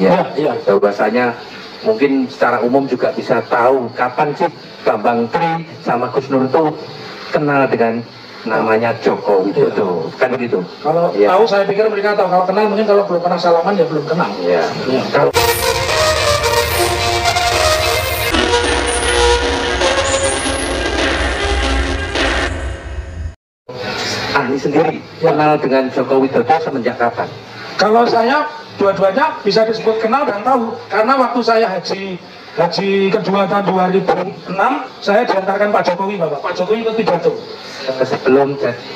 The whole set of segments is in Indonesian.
Ya. Bahwasanya mungkin secara umum juga bisa tahu kapan sih Bambang Tri sama Gus Nur itu kenal dengan namanya Joko Widodo, kan begitu? Kalau tahu saya pikir mereka tahu, kalau kenal mungkin, kalau belum pernah salaman ya belum kenal. Kalau Ahli sendiri kenal dengan Joko Widodo semenjak kapan? Kalau saya dua-duanya bisa disebut kenal dan tahu, karena waktu saya haji kedua tahun 2006 saya diantarkan Pak Jokowi, Pak Jokowi itu pidato. Sebelum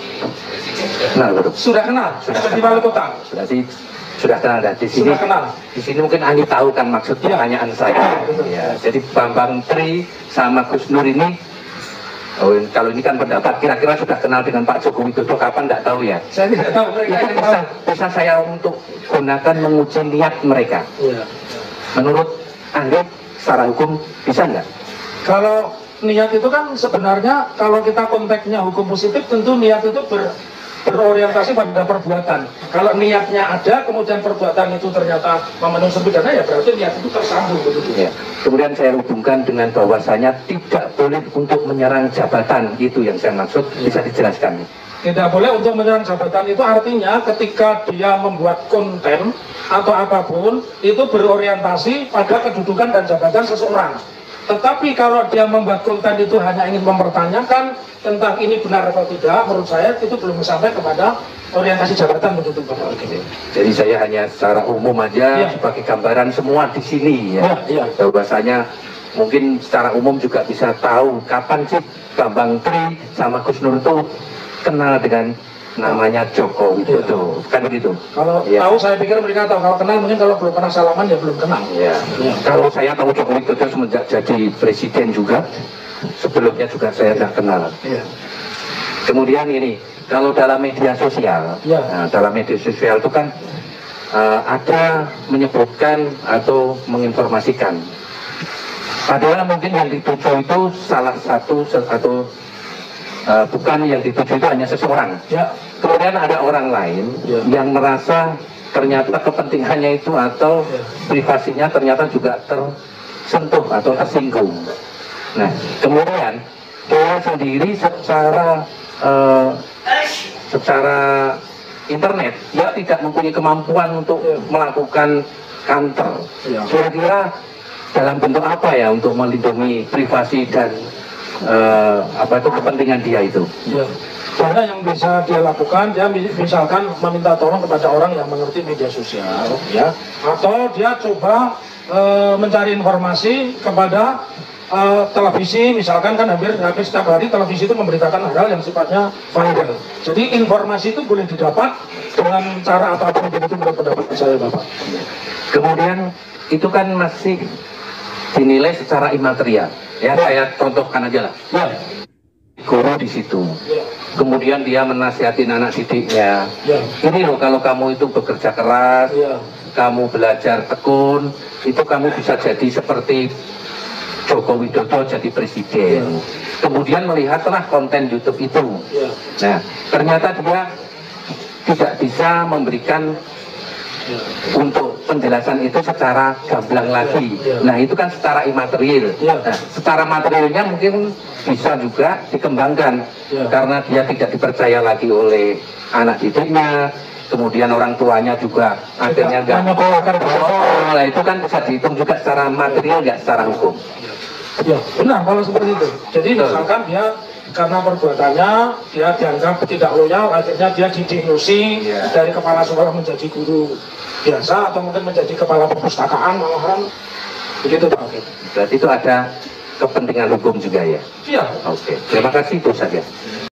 kenal belum? Sudah kenal, sudah di wali kota. Sudah kenal, dan di sini, di sini mungkin Ani tahu kan maksud pertanyaan saya. Jadi Bambang Tri sama Gus Nur ini, kalau ini kan pendapat, kira-kira sudah kenal dengan Pak Joko Widodo kapan, tidak tahu ya? Saya tidak tahu. Bisa saya untuk gunakan menguji niat mereka. Menurut Anda secara hukum bisa nggak? Kalau niat itu kan sebenarnya, kalau kita konteksnya hukum positif, tentu niat itu berorientasi pada perbuatan. Kalau niatnya ada, kemudian perbuatan itu ternyata memenuhi unsur pidana, ya berarti niat itu tersambung. Kemudian saya hubungkan dengan bahwasanya tidak boleh untuk menyerang jabatan, itu yang saya maksud, bisa dijelaskan? Tidak boleh untuk menyerang jabatan itu artinya ketika dia membuat konten atau apapun itu berorientasi pada kedudukan dan jabatan seseorang. Tetapi kalau dia membuat konten itu hanya ingin mempertanyakan tentang ini benar atau tidak, menurut saya itu belum sampai kepada orientasi jabatan begitu Pak. Jadi saya hanya secara umum aja sebagai gambaran semua di sini bahwasanya mungkin secara umum juga bisa tahu kapan sih Bambang Tri sama Gus Nur itu kenal dengan namanya Joko Widodo, kan begitu? Kalau tahu saya pikir mereka tahu, kalau kenal mungkin, kalau belum pernah salaman ya belum kenal. Kalau saya tahu Joko Widodo semenjak jadi presiden juga, sebelumnya juga saya tidak kenal. Kemudian ini, kalau dalam media sosial, dalam media sosial itu kan ada menyebutkan atau menginformasikan, padahal mungkin yang dituju itu salah satu atau bukan yang dituju itu hanya seseorang. Kemudian ada orang lain yang merasa ternyata kepentingannya itu atau privasinya ternyata juga tersentuh atau tersinggung. Nah, kemudian dia sendiri secara internet dia tidak mempunyai kemampuan untuk melakukan counter. Kira-kira dalam bentuk apa ya untuk melindungi privasi dan kepentingan dia itu? Karena yang bisa dia lakukan, dia misalkan meminta tolong kepada orang yang mengerti media sosial, atau dia coba mencari informasi kepada televisi, misalkan kan hampir setiap hari televisi itu memberitakan hal yang sifatnya viral. Jadi informasi itu boleh didapat dengan cara apapun, begitu menurut pendapat saya Bapak. Kemudian itu kan masih dinilai secara imaterial. Saya contohkan aja lah. Guru di situ. Kemudian dia menasihati anak didiknya. Ini loh, kalau kamu itu bekerja keras, kamu belajar tekun, itu kamu bisa jadi seperti Joko Widodo jadi presiden. Kemudian melihatlah konten YouTube itu. Nah, ternyata dia tidak bisa memberikan untuk penjelasan itu secara gamblang lagi. Nah, itu kan secara imaterial. Nah, secara materialnya mungkin bisa juga dikembangkan karena dia tidak dipercaya lagi oleh anak didiknya, kemudian orang tuanya juga akhirnya nggak. Nah, itu kan bisa dihitung juga secara material, nggak secara hukum. Benar kalau seperti itu. Jadi misalkan dia karena perbuatannya dia dianggap tidak loyal, akhirnya dia didemosi dari kepala sekolah menjadi guru biasa atau mungkin menjadi kepala perpustakaan malahan begitu Pak. Berarti itu ada kepentingan hukum juga ya? Oke. Terima kasih itu saja.